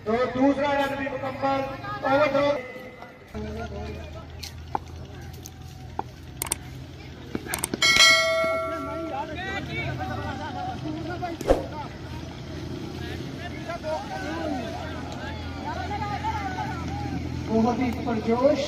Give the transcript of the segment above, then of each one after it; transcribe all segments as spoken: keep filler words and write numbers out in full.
तो दूसरा रन भी मुकम्मल। ओवर थ्रो बहुत ही पुरजोश।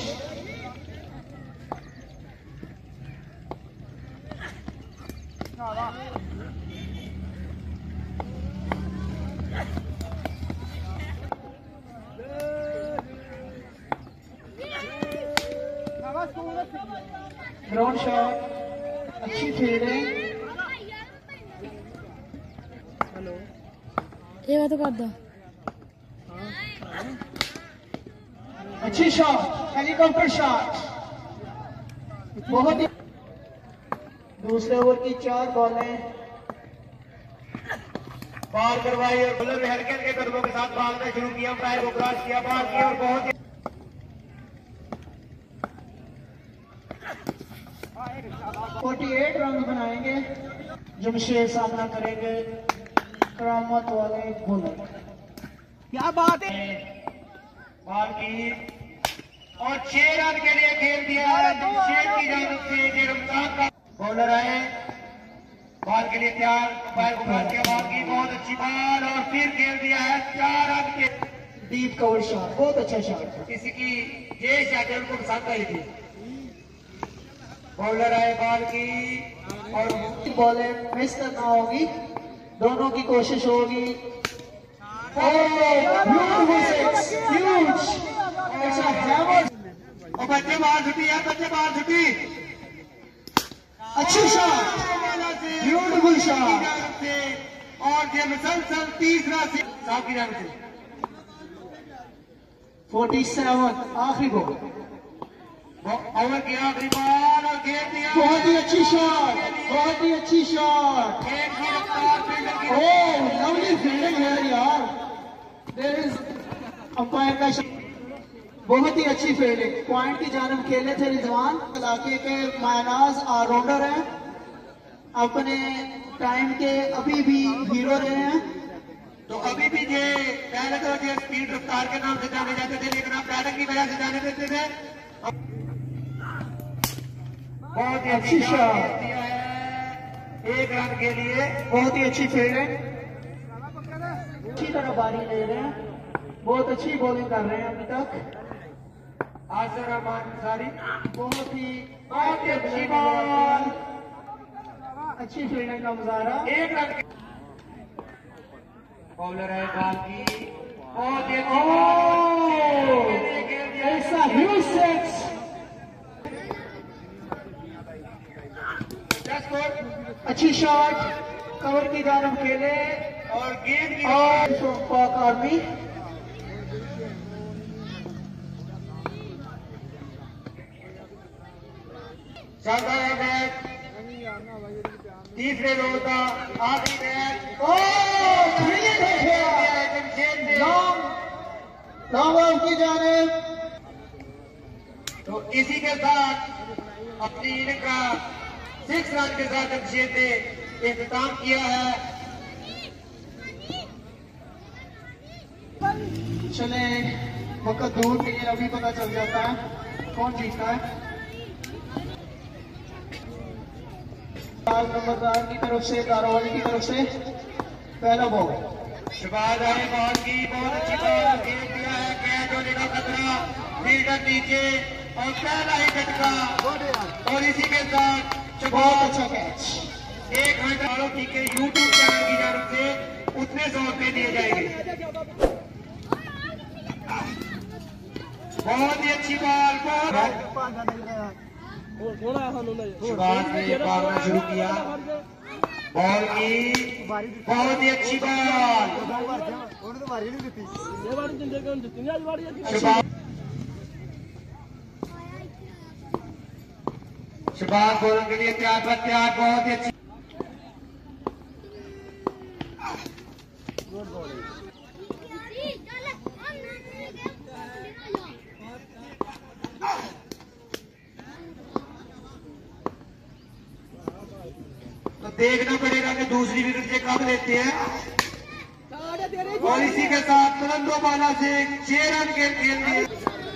ग्राउंड शॉट, अच्छी फील्डिंग। हेलो ये बात तो कर दो। अच्छी शॉट, हेलीकॉप्टर शॉट, बहुत ही। दूसरे ओवर की चार बॉलें पार करवाई और बल्ले ने हल्के हल्के कदमों के साथ भागना शुरू किया, अंपायर को क्रॉस किया, पार किया और बहुत ही अड़तालीस रन बनाएंगे। जमशेद सामना करेंगे करामत वाले बॉलर। क्या बात है, बॉल की और छह रन के लिए खेल दिया है जमशेद की जानिब से। ये रमजान का बॉलर आए, बॉल के लिए तैयार, अंपायर को क्रॉस किया, बॉल की बहुत अच्छी बॉल और फिर खेल दिया है चार रन के। डीप कवर शॉट, बहुत अच्छा शॉट, किसी की ये शॉट उनको पसंद आई थी। बॉलर आए, बॉल की और बॉलें मिस करना होगी, दोनों की कोशिश होगी। और बच्चे बाहर छुट्टी है, बच्चे बाहर छुट्टी। अच्छी शॉट, ब्यूटीफुल शॉट और ये मुसलसल तीसरा से साहब की जानिब से सैंतालीस आखिरी बॉल, ओवर की आखिरी बॉल और खेल दिया। बहुत ही अच्छी शॉट, बहुत ही अच्छी शॉट। ओह लवली फील्डिंग है यार, देयर इज अंपायर का शॉट, बहुत ही अच्छी फील्डिंग। पॉइंट की जानिब खेले थे रिजवान, इलाके के मायनाज ऑलराउंडर हैं, अपने टाइम के अभी भी हीरो रहे हैं। तो अभी भी ये पहले तो ये स्पीड रफ्तार के नाम से जाने जाते थे, लेकिन आप बैटिंग की वजह से जाने देते थे। बहुत ही अच्छी शॉट दिया है एक रन के लिए, बहुत ही अच्छी फील्डिंग, अच्छी तरह बारी ले रहे हैं, बहुत अच्छी बॉलिंग कर रहे हैं अभी तक। आसिर रहमान अंसारी, बहुत ही बहुत ही अच्छी बॉल, अच्छी फील्डिंग का मुजाहरा, एक रन। बॉलर है बॉल की बहुत ही ऐसा ह्यूज सिक्स। अच्छी शॉट, कवर की जानिब खेले और गेंद की और पाक आर्मी। चलता है मैच, तीसरे ओवर का आखिरी मैच। लॉन्ग ऑफ की जानिब। तो इसी के साथ अपनी इनिंग का सिक्स रन के साथ जमशेद ने इंतजाम किया है। चले वक्त दूर नहीं है, अभी पता चल जाता है कौन जीतता है। नंबरदार की तरफ से, दारोवाली की तरफ से पहला बॉल, शहबाज आए, बॉल की बहुत अच्छी बॉल खेल दिया है, कैच होने का खतरा, फील्डर नीचे और पहला ही झटका और इसी के साथ बहुत अच्छा कैच। एक घंटा आरोपी के यूट्यूब चैनल की जानिब से उतने सौ रुपए दिए जाएंगे। बहुत ही अच्छी बॉल, शहबाज ने मारना शुरू किया, बॉल की बहुत ही अच्छी बॉल, शहबाज बॉलिंग के लिए तैयार तैयार, बहुत ही अच्छी। तो देखना पड़ेगा कि दूसरी विकेट से कब लेते हैं। और इसी के साथ तुरंतो बाला से छह रन के खेल दिए।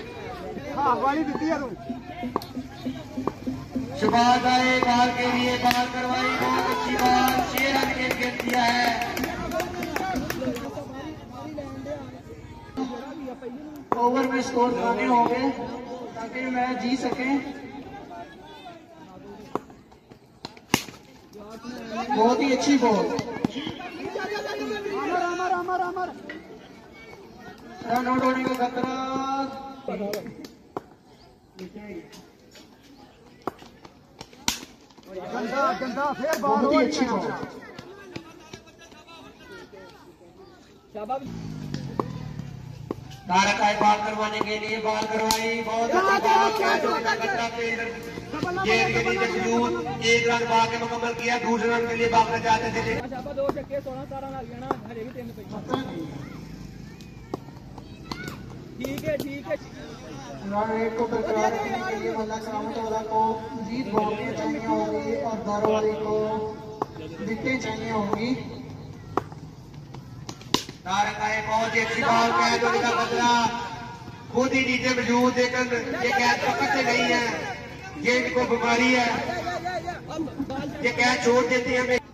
शबाज आए बाल के लिए, बाल करवाई, बहुत अच्छी बात, छह रन के खेल दिया है। ओवर में स्कोर खाने होंगे ताकि मैच जी सके। बहुत ही अच्छी बॉल, रन आउट होने का खतरा। गंदा गंदा फिर बॉल, बहुत ही अच्छी बॉल। तारक आए बाल करवाने के लिए, बाल करवाई, बहुत गेंद के नीचे मौजूद, एक रन भाग के मुकम्मल किया, दूसरे रन के लिए भागना चाहते थे। ठीक है ठीक है। रन रेट को बरकरार रखने के लिए मल्ला करामत वाला को जीत बाउंड्री चाहिए होगी और दारो वाली को विकेटें चाहिए होंगी। तारक आए, बहुत ही अच्छी बॉल, कैच होने का खतरा, खुद ही नीचे मौजूद, लेकिन ये कैच पकड़ते नहीं है, ये इनको बीमारी है, ये कैच छोड़ देती है। हमें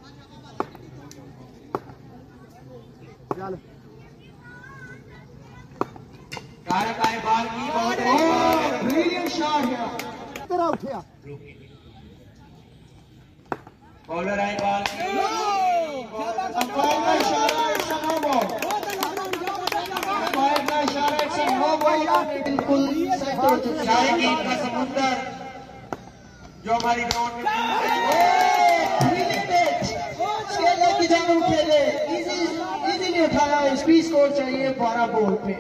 तारक आए बाल की, बहुत ब्रिलियंट शॉट है, तेरा उठिया बॉलर आए बाल की, अंपायर का इशारा, it's a no ball, umpire का इशारा, इट्स अ नो बॉल। बिल्कुल सेट हो चुका है। शायकीन का समुंदर जो हमारी ग्राउंड में खेले की जानू खेले, इजी इजीली उठाया, स्पीड स्कोर चाहिए बारह बॉल पे।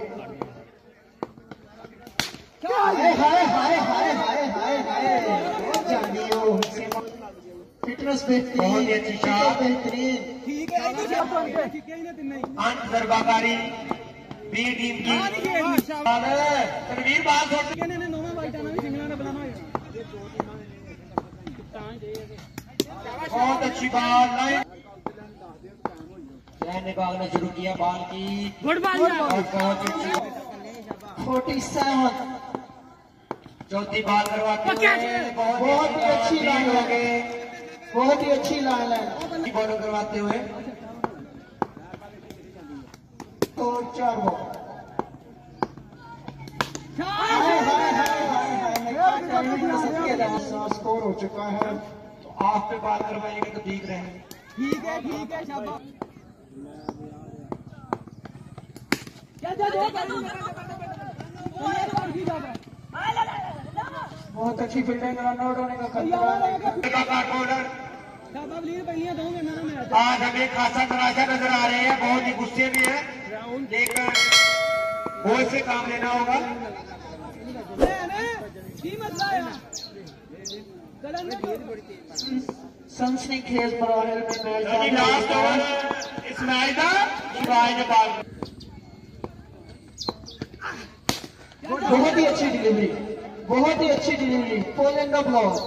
हाय हाय हाय हाय हाय हाय हाय जानियो, फिटनेस बेहतरीन, बहुत ही अच्छी शॉट, बेहतरीन। ठीक है अंत दरबाकारी बी टीम की तनवीर बाल छोड़, बहुत अच्छी बॉल, लाइन ने भागना शुरू किया बाल की, गुड बॉल, और बहुत अच्छी फोर्टी सेवन। चौथी बॉल करवाते हुए बहुत ही अच्छी लाइन हो है, गए, बहुत ही अच्छी लाइन है। बॉलिंग करवाते हुए तो चार बॉल। हाय हाय हाय हाय हाय, मैं क्या कहूं, मैं सबके अलावा स्कोर हो चुका है। तो आप पे बात करवाएंगे तो ठीक रहे। ठीक है ठीक है, शाबाश। बहुत अच्छी फील्डिंग, रन आउट होने का खतरा। आज हमें खासा तराशा नजर आ रहे हैं, बहुत ही गुस्से में है, लेकिन होश से काम लेना होगा। सनसनी खेल पर में अभी लास्ट ओवर इस मैच का शिवाय ने बाल, बहुत ही अच्छी डिलीवरी, बहुत ही अच्छी डिलीवरी, पोलिंग द ब्लॉक।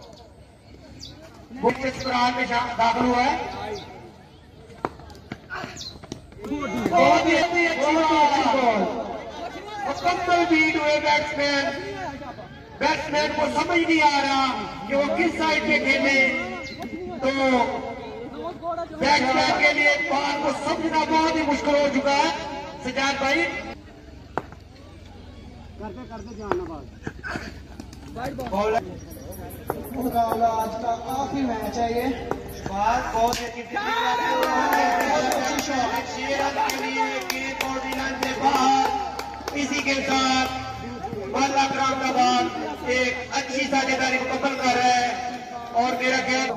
बुक्रान में दाखिल हुआ है, बहुत ही अच्छी बॉल। मुकम्मल बीट हुए बैट्समैन, बैट्समैन को समझ नहीं आ रहा कि वो किस साइड पे खेले, तो बैट्समैन के लिए बॉल को समझना बहुत ही मुश्किल हो चुका है। सजाद भाई करते करते जाना बॉलर मुकाबला आज का आखिरी मैच है ये। बात बहुत अच्छी छह रन के लिए गेंद बाउंड्री लाइन से बाहर। इसी के साथ मल्ला करामत एक अच्छी साझेदारी मुकम्मल कर रहा है और मेरा ख्याल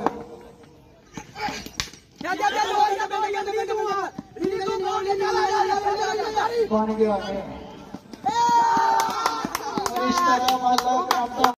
बन गया है। इस तरह मल्ला करामत